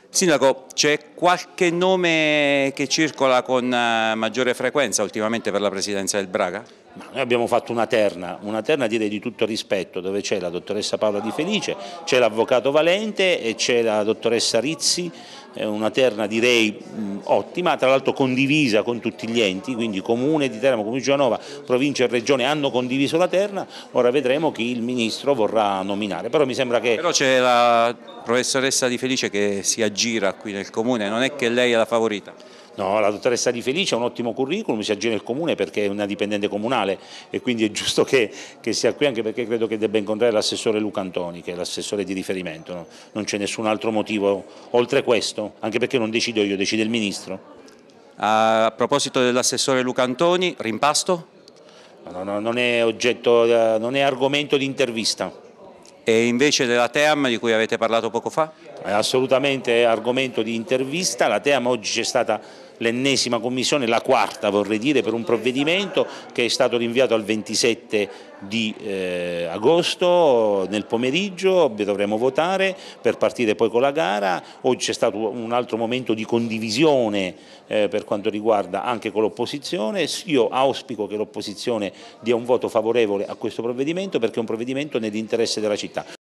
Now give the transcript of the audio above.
Sindaco, c'è qualche nome che circola con maggiore frequenza ultimamente per la presidenza del Braga? Ma noi abbiamo fatto una terna direi di tutto rispetto, dove c'è la dottoressa Paola Di Felice, c'è l'avvocato Valente e c'è la dottoressa Rizzi, una terna direi ottima, tra l'altro condivisa con tutti gli enti, quindi Comune di Teramo, Comune di Giovanova, Provincia e Regione hanno condiviso la terna, ora vedremo chi il Ministro vorrà nominare, però mi sembra che... Però c'è la professoressa Di Felice che si aggira qui nel Comune, non è che lei è la favorita? No, la dottoressa Di Felice ha un ottimo curriculum, si aggira nel Comune perché è una dipendente comunale e quindi è giusto che sia qui, anche perché credo che debba incontrare l'assessore Luca Antoni, che è l'assessore di riferimento, no? Non c'è nessun altro motivo oltre questo, anche perché non decido io, decide il Ministro. A proposito dell'assessore Luca Antoni, rimpasto? No, non è oggetto, non è argomento di intervista. E invece della TEAM di cui avete parlato poco fa? È assolutamente argomento di intervista, la TEAM oggi c'è stata l'ennesima commissione, la quarta vorrei dire, per un provvedimento che è stato rinviato al 27 di agosto nel pomeriggio, dovremo votare per partire poi con la gara, oggi c'è stato un altro momento di condivisione per quanto riguarda anche con l'opposizione, io auspico che l'opposizione dia un voto favorevole a questo provvedimento perché è un provvedimento nell'interesse della città.